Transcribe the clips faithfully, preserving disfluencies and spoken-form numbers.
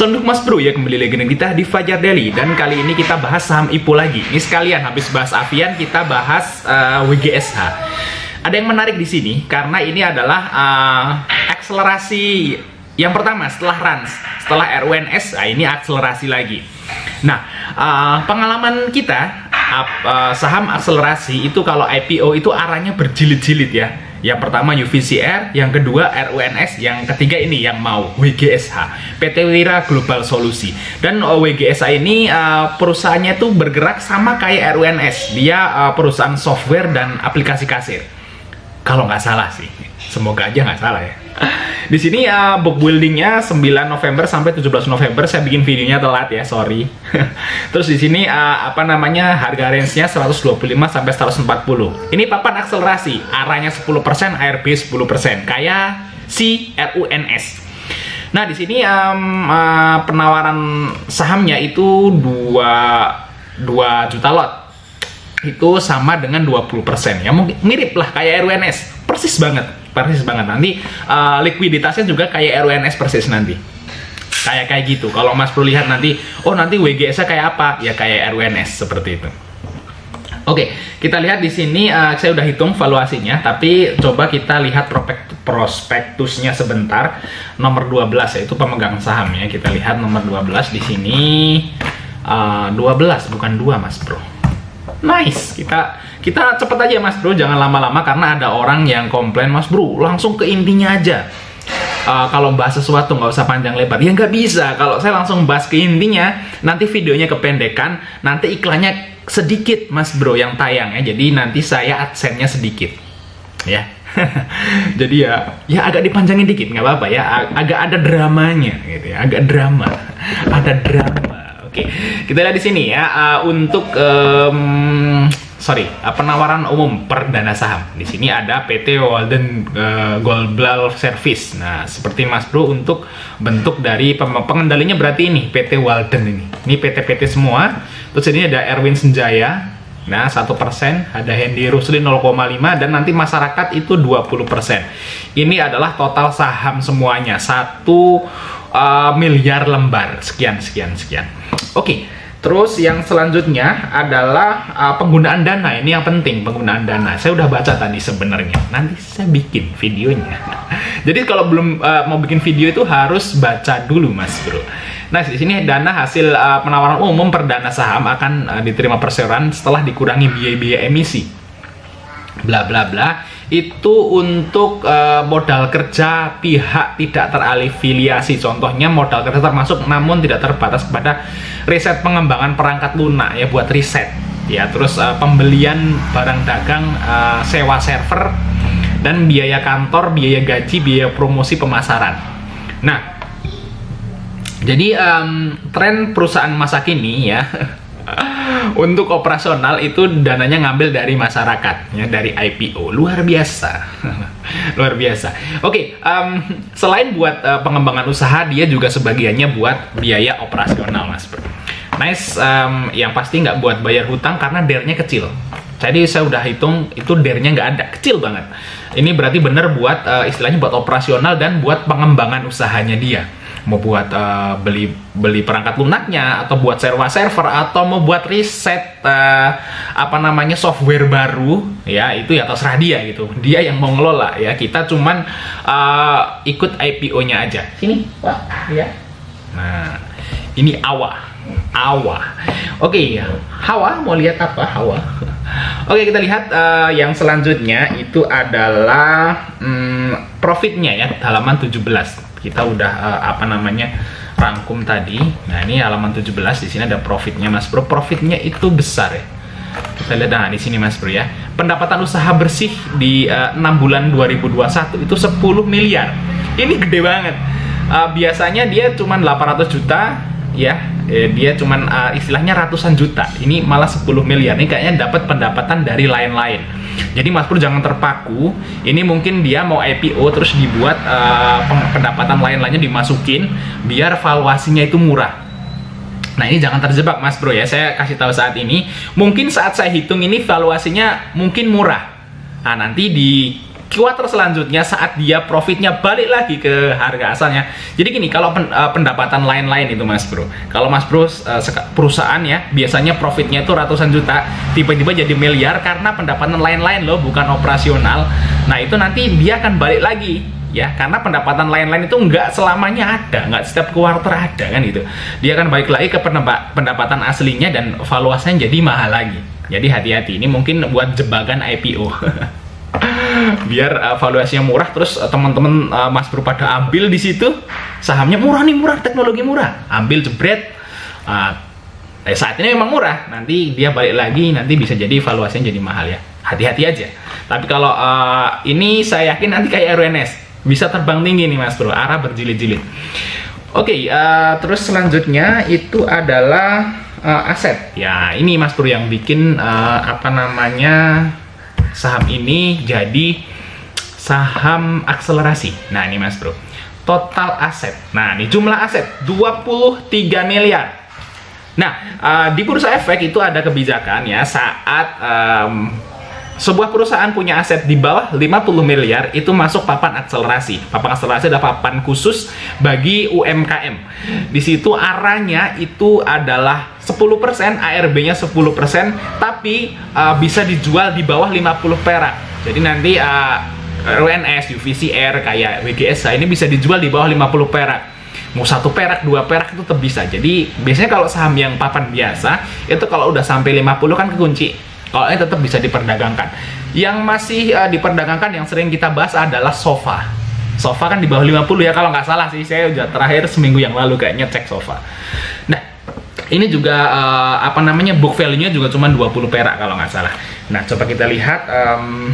So untuk Mas Bro ya, kembali lagi dengan kita di Fajar Daily. Dan kali ini kita bahas saham I P O lagi. Ini sekalian habis bahas Avian, kita bahas uh, W G S H. Ada yang menarik di sini karena ini adalah uh, akselerasi yang pertama setelah R A N S, setelah R U N S. Nah, ini akselerasi lagi. Nah, uh, pengalaman kita uh, saham akselerasi itu kalau I P O itu arahnya berjilid-jilid ya. Yang pertama U V C R, yang kedua R U N S, yang ketiga ini yang mau W G S H, P T Wira Global Solusi. Dan uh, W G S H ini uh, perusahaannya tuh bergerak sama kayak R U N S. Dia uh, perusahaan software dan aplikasi kasir. Kalau nggak salah sih, semoga aja nggak salah ya. Di sini uh, book buildingnya sembilan November sampai tujuh belas November. Saya bikin videonya telat ya, sorry. Terus di sini uh, apa namanya, harga range-nya seratus dua puluh lima sampai seratus empat puluh. Ini papan akselerasi, arahnya sepuluh persen, A R B sepuluh persen, kayak si R U N S. Nah, di sini um, uh, penawaran sahamnya itu dua juta lot. Itu sama dengan dua puluh persen. Ya mungkin mirip lah kayak R U N S. Persis banget. Persis banget. Nanti uh, likuiditasnya juga kayak R U N S persis nanti. Kayak kayak gitu. Kalau Mas Bro lihat nanti, oh nanti W G S-nya kayak apa? Ya kayak R U N S seperti itu. Oke, kita lihat di sini uh, saya udah hitung valuasinya, tapi coba kita lihat prospektusnya sebentar. Nomor dua belas yaitu pemegang sahamnya. Kita lihat nomor dua belas di sini uh, dua belas bukan dua Mas Bro. Nice, kita kita cepet aja Mas Bro, jangan lama-lama karena ada orang yang komplain, Mas Bro langsung ke intinya aja. Uh, kalau bahas sesuatu nggak usah panjang lebar. Ya nggak bisa, kalau saya langsung bahas ke intinya, nanti videonya kependekan, nanti iklannya sedikit Mas Bro yang tayang ya. Jadi nanti saya adsense-nya sedikit, ya. Jadi ya, ya agak dipanjangin dikit nggak apa-apa ya, Ag agak ada dramanya gitu ya, agak drama, ada drama. Oke, kita lihat di sini ya, uh, untuk um, sorry, uh, penawaran umum perdana saham. Di sini ada P T Walden uh, Global Service. Nah, seperti Mas Bro untuk bentuk dari pengendalinya berarti ini P T Walden ini. Ini P T P T semua. Terus ini ada Erwin Senjaya. Nah, satu persen, ada Hendy Rusli nol koma lima, dan nanti masyarakat itu dua puluh persen. Ini adalah total saham semuanya, satu uh, miliar lembar, sekian, sekian, sekian. Oke, terus yang selanjutnya adalah uh, penggunaan dana. Ini yang penting, penggunaan dana. Saya udah baca tadi sebenarnya, nanti saya bikin videonya. Jadi kalau belum uh, mau bikin video itu harus baca dulu Mas Bro. Nah, di sini dana hasil uh, penawaran umum perdana saham akan uh, diterima perseroan setelah dikurangi biaya-biaya emisi. Bla bla bla. Itu untuk uh, modal kerja pihak tidak terafiliasi. Contohnya modal kerja termasuk namun tidak terbatas kepada riset pengembangan perangkat lunak ya, buat riset. Ya, terus uh, pembelian barang dagang, uh, sewa server, dan biaya kantor, biaya gaji, biaya promosi pemasaran. Nah, jadi um, tren perusahaan masa kini ya untuk operasional itu dananya ngambil dari masyarakat ya, dari I P O. Luar biasa. Luar biasa. Oke, um, selain buat uh, pengembangan usaha, dia juga sebagiannya buat biaya operasional Mas Bro. Nice, um, yang pasti nggak buat bayar hutang karena D E R-nya kecil. Jadi saya udah hitung itu D E R-nya nggak ada, kecil banget. Ini berarti bener buat uh, istilahnya buat operasional dan buat pengembangan usahanya dia. Mau buat uh, beli beli perangkat lunaknya, atau buat sewa server, atau mau buat riset uh, apa namanya software baru ya, itu ya terserah dia gitu. Dia yang mau ngelola ya, kita cuman uh, ikut I P O-nya aja. Sini Pak ya. Nah, ini Awa. Awa. Oke, okay, Hawa mau lihat apa? Hawa. Oke, okay, kita lihat uh, yang selanjutnya itu adalah um, profitnya ya, halaman tujuh belas. Kita udah uh, apa namanya rangkum tadi. Nah, ini halaman tujuh belas, di sini ada profitnya Mas Bro. Profitnya itu besar ya. Kita lihat nah di sini Mas Bro ya. Pendapatan usaha bersih di uh, enam bulan dua ribu dua puluh satu itu sepuluh miliar. Ini gede banget. Uh, biasanya dia cuma delapan ratus juta ya. Eh, dia cuman uh, istilahnya ratusan juta. Ini malah sepuluh miliar. Ini kayaknya dapat pendapatan dari lain-lain. Jadi Mas Bro jangan terpaku. Ini mungkin dia mau I P O terus dibuat uh, pendapatan lain-lainnya dimasukin biar valuasinya itu murah. Nah, ini jangan terjebak Mas Bro ya. Saya kasih tahu saat ini. Mungkin saat saya hitung ini valuasinya mungkin murah. Nah, nanti di kuartal selanjutnya saat dia profitnya balik lagi ke harga asalnya. Jadi gini, kalau pen, uh, pendapatan lain-lain itu Mas Bro, kalau Mas Bro uh, perusahaan ya biasanya profitnya itu ratusan juta, tiba-tiba jadi miliar karena pendapatan lain-lain loh, bukan operasional. Nah itu nanti dia akan balik lagi ya, karena pendapatan lain-lain itu nggak selamanya ada, nggak setiap kuartal ada kan gitu. Dia akan balik lagi ke pendapatan aslinya dan valuasinya jadi mahal lagi. Jadi hati-hati, ini mungkin buat jebakan I P O. Biar uh, valuasinya murah, terus uh, teman-teman uh, Mas Bro pada ambil di situ, sahamnya murah nih, murah, teknologi murah, ambil jebret. Uh, eh, saat ini memang murah, nanti dia balik lagi, nanti bisa jadi valuasinya jadi mahal ya. Hati-hati aja. Tapi kalau uh, ini saya yakin nanti kayak R W N S, bisa terbang tinggi nih Mas Bro, arah berjilid-jilid. Oke, okay, uh, terus selanjutnya itu adalah uh, aset. Ya ini Mas Bro yang bikin uh, apa namanya saham ini jadi saham akselerasi. Nah ini Mas Bro, total aset. Nah ini jumlah aset dua puluh tiga miliar. Nah uh, di bursa efek itu ada kebijakan ya, saat um, sebuah perusahaan punya aset di bawah lima puluh miliar itu masuk papan akselerasi. Papan akselerasi adalah papan khusus bagi U M K M. Di situ arahnya itu adalah sepuluh persen, A R B-nya sepuluh persen, tapi uh, bisa dijual di bawah lima puluh perak. Jadi nanti uh, R W N S, U V C R, kayak W G S H ini bisa dijual di bawah lima puluh perak. Mau satu perak, dua perak itu tetap bisa. Jadi biasanya kalau saham yang papan biasa itu kalau udah sampai lima puluh kan kekunci. Kalau ini tetap bisa diperdagangkan. Yang masih uh, diperdagangkan yang sering kita bahas adalah Sofa. Sofa kan di bawah lima puluh ya kalau nggak salah sih. Saya udah terakhir seminggu yang lalu kayaknya cek Sofa. Nah ini juga uh, apa namanya book value-nya juga cuma dua puluh perak kalau nggak salah. Nah coba kita lihat um,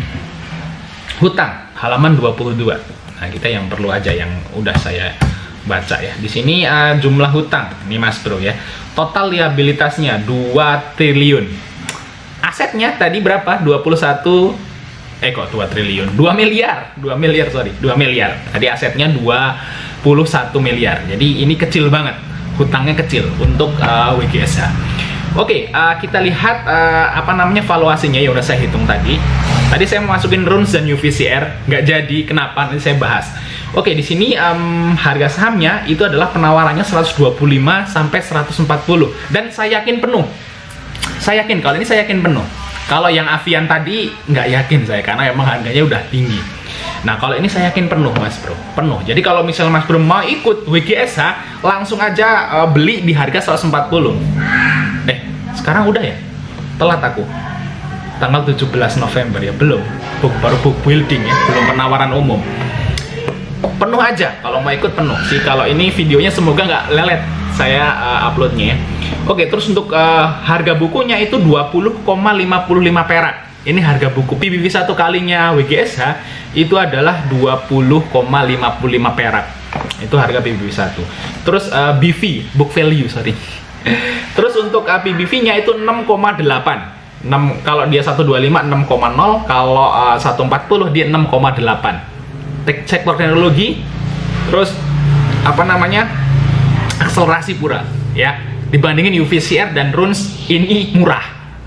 hutang halaman dua puluh dua. Nah kita yang perlu aja yang udah saya baca ya. Di sini uh, jumlah hutang ini Mas Bro ya. Total liabilitasnya dua triliun. Asetnya tadi berapa? dua puluh satu eh kok dua triliun? dua miliar. dua miliar sorry, dua miliar. Tadi asetnya dua puluh satu miliar. Jadi ini kecil banget. Hutangnya kecil untuk uh, W G S H. Oke, okay, uh, kita lihat uh, apa namanya valuasinya ya udah saya hitung tadi. Tadi saya mau masukin runs dan U V C R, nggak jadi. Kenapa? Nanti saya bahas. Oke, okay, di sini um, harga sahamnya itu adalah penawarannya seratus dua puluh lima sampai seratus empat puluh dan saya yakin penuh. Saya yakin kalau ini saya yakin penuh. Kalau yang Avian tadi nggak yakin saya karena emang harganya udah tinggi. Nah kalau ini saya yakin penuh Mas Bro, penuh. Jadi kalau misalnya Mas Bro mau ikut W G S H, langsung aja uh, beli di harga seratus empat puluh. Eh, sekarang udah ya? Telat aku. Tanggal tujuh belas November ya, belum. Book, baru book building ya, belum penawaran umum. Penuh aja, kalau mau ikut penuh. Sih kalau ini videonya semoga nggak lelet saya uh, uploadnya ya. Oke, terus untuk uh, harga bukunya itu dua puluh koma lima puluh lima perak. Ini harga buku P B V satu kalinya W G S H itu adalah dua puluh koma lima puluh lima perak. Itu harga P B V satu. Terus uh, B V, book value, sorry. Terus untuk uh, P B V-nya itu enam koma delapan. enam kalau dia seratus dua puluh lima enam koma nol, kalau uh, seratus empat puluh dia enam koma delapan. Sektor teknologi, terus apa namanya? Akselerasi pura, ya. Dibandingin U V C R dan runs ini murah.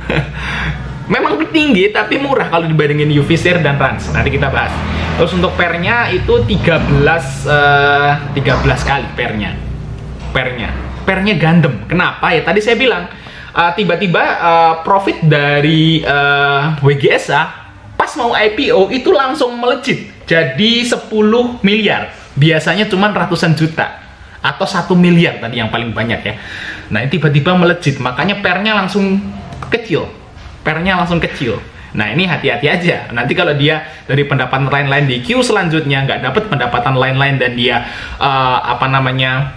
Memang tinggi tapi murah kalau dibandingin U V C R dan runs. Nanti kita bahas. Terus untuk pernya itu tiga belas uh, tiga belas kali pernya. Pernya. Pernya gandem. Kenapa? Ya tadi saya bilang tiba-tiba uh, uh, profit dari uh, W G S H pas mau I P O itu langsung melejit jadi sepuluh miliar. Biasanya cuma ratusan juta atau satu miliar tadi yang paling banyak ya. Nah, ini tiba-tiba melejit, makanya pernya langsung kecil. Pernya langsung kecil. Nah, ini hati-hati aja. Nanti kalau dia dari pendapatan lain-lain di Q selanjutnya nggak dapat pendapatan lain-lain dan dia uh, apa namanya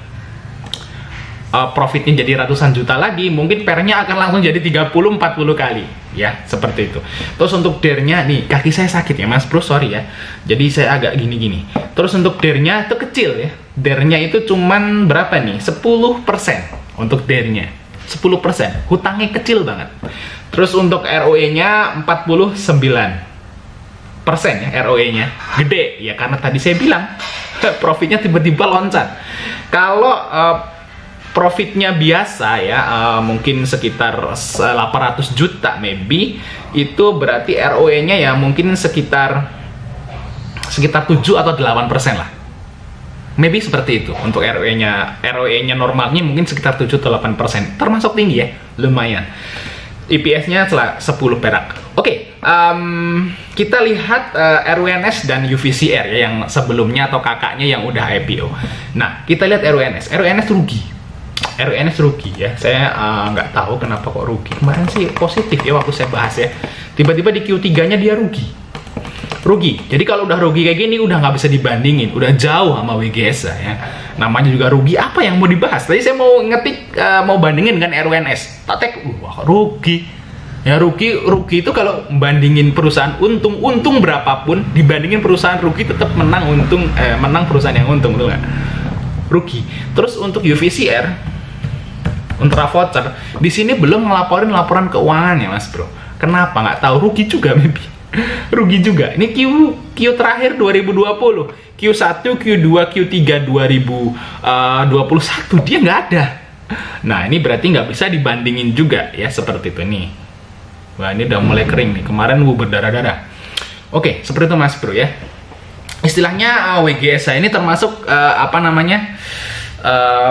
uh, profitnya jadi ratusan juta lagi, mungkin pernya akan langsung jadi tiga puluh sampai empat puluh kali. Ya, seperti itu. Terus untuk D E R-nya nih, kaki saya sakit ya Mas Bro, sorry ya. Jadi saya agak gini-gini. Terus untuk D E R-nya itu kecil ya. D E R-nya itu cuman berapa nih? sepuluh persen untuk D E R-nya. sepuluh persen. Hutangnya kecil banget. Terus untuk R O E-nya empat puluh sembilan persen ya, R O E-nya. Gede ya karena tadi saya bilang profitnya tiba-tiba loncat. Kalau uh, profitnya biasa ya, uh, mungkin sekitar delapan ratus juta maybe, itu berarti R O E-nya ya mungkin sekitar sekitar tujuh atau delapan persen lah. Maybe seperti itu. Untuk R O E-nya, R O E-nya normalnya mungkin sekitar tujuh atau delapan persen. Termasuk tinggi ya, lumayan. I P S-nya sepuluh perak. Oke, okay, um, kita lihat uh, R W N S dan U V C R ya, yang sebelumnya atau kakaknya yang udah I P O. Nah, kita lihat R W N S. R W N S rugi. R W N S rugi ya. Saya nggak uh, tahu kenapa kok rugi. Kemarin sih positif ya waktu saya bahas ya. Tiba-tiba di Q tiga-nya dia rugi. Rugi. Jadi kalau udah rugi kayak gini udah nggak bisa dibandingin. Udah jauh sama W G S H ya. Namanya juga rugi. Apa yang mau dibahas? Tadi saya mau ngetik uh, mau bandingin kan R W N S. Tak tek, wah rugi. Ya rugi, rugi itu kalau bandingin perusahaan untung, untung berapapun dibandingin perusahaan rugi tetap menang untung, eh, menang perusahaan yang untung, betul nggak? Rugi. Terus untuk U V C R, Ultravoucher, di sini belum ngelaporin laporan keuangan ya mas bro. Kenapa? Nggak tahu. Rugi juga maybe. Rugi juga. Ini Q Q terakhir dua ribu dua puluh, Q satu, Q dua, Q tiga dua ribu dua puluh satu dia nggak ada. Nah ini berarti nggak bisa dibandingin juga ya seperti itu nih. Wah ini udah mulai kering nih, kemarin gue berdarah-darah. Oke, seperti itu mas bro ya. Istilahnya uh, W G S H ini termasuk uh, apa namanya uh,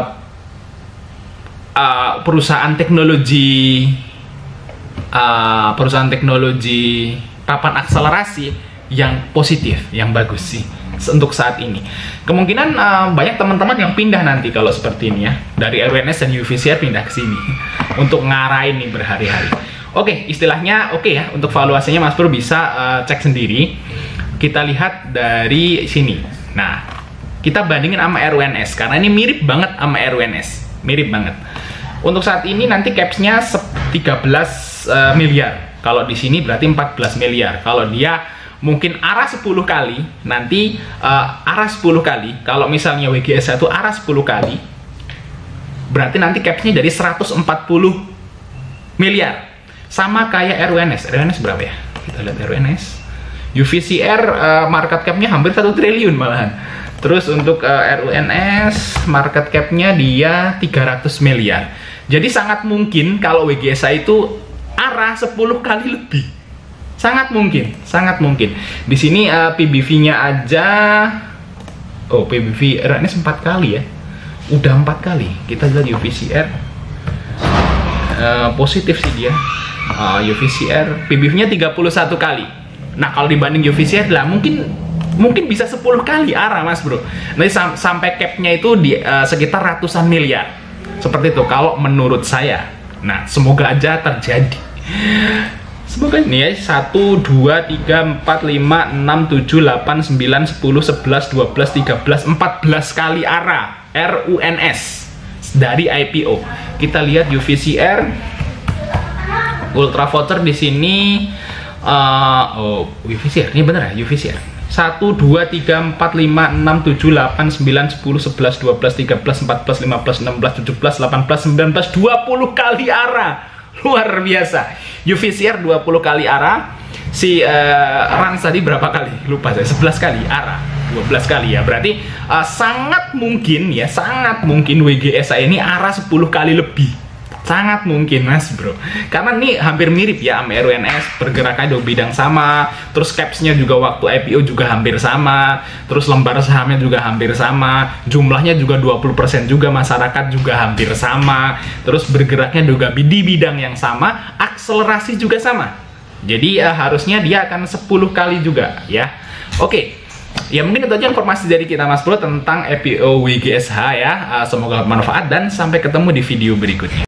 uh, perusahaan teknologi uh, perusahaan teknologi papan akselerasi yang positif, yang bagus sih untuk saat ini. Kemungkinan uh, banyak teman-teman yang pindah nanti kalau seperti ini ya, dari R W N S dan U V C R pindah ke sini untuk ngarahin nih berhari-hari. Oke, okay, istilahnya oke okay ya, untuk valuasinya Mas Bro bisa uh, cek sendiri. Kita lihat dari sini. Nah, kita bandingin sama R W N S karena ini mirip banget sama R W N S, mirip banget. Untuk saat ini nanti caps-nya tiga belas uh, miliar. Kalau di sini berarti empat belas miliar. Kalau dia mungkin arah sepuluh kali, nanti uh, arah sepuluh kali. Kalau misalnya W G S H itu arah sepuluh kali, berarti nanti caps-nya jadi seratus empat puluh miliar. Sama kayak R W N S. R W N S berapa ya? Kita lihat R W N S. U V C R uh, market cap-nya hampir satu triliun malahan. Terus untuk uh, R W N S market cap-nya dia tiga ratus miliar. Jadi sangat mungkin kalau W G S H itu arah sepuluh kali lebih. Sangat mungkin, sangat mungkin. Di sini uh, P B V-nya aja oh, P B V R W N S empat kali ya. Udah empat kali. Kita lihat U V C R. Uh, positif sih dia. Uh, U V C R P B V-nya tiga puluh satu kali. Nah, kalau dibanding U V C R lah mungkin mungkin bisa sepuluh kali arah, Mas Bro. Nanti sam sampai cap-nya itu di uh, sekitar ratusan miliar. Seperti itu kalau menurut saya. Nah, semoga aja terjadi. Semoga ini ya, satu, dua, tiga, empat, lima, enam, tujuh, delapan, sembilan, sepuluh, sebelas, dua belas, tiga belas, empat belas kali arah R U N S dari I P O. Kita lihat U V C R Ultravoucher di sini uh, oh U V C R ini bener ya, U V C R satu, dua, tiga, empat, lima, enam, tujuh, delapan, sembilan, sepuluh, sebelas, dua belas, tiga belas, empat belas, lima belas, enam belas, tujuh belas, delapan belas, sembilan belas, dua puluh kali arah. Luar biasa. U V C R dua puluh kali arah. Si uh, Rans tadi berapa kali? Lupa saya, sebelas kali arah. dua belas kali ya. Berarti uh, sangat mungkin ya, sangat mungkin W G S H ini arah sepuluh kali lebih. Sangat mungkin mas bro. Karena ini hampir mirip ya sama R W N S. Pergerakannya di bidang sama. Terus caps-nya juga waktu I P O juga hampir sama. Terus lembar sahamnya juga hampir sama. Jumlahnya juga dua puluh persen juga. Masyarakat juga hampir sama. Terus bergeraknya juga di bidang yang sama. Akselerasi juga sama. Jadi uh, harusnya dia akan sepuluh kali juga ya. Oke okay. Ya mungkin itu aja informasi dari kita mas bro tentang I P O W G S H ya. Uh, semoga bermanfaat dan sampai ketemu di video berikutnya.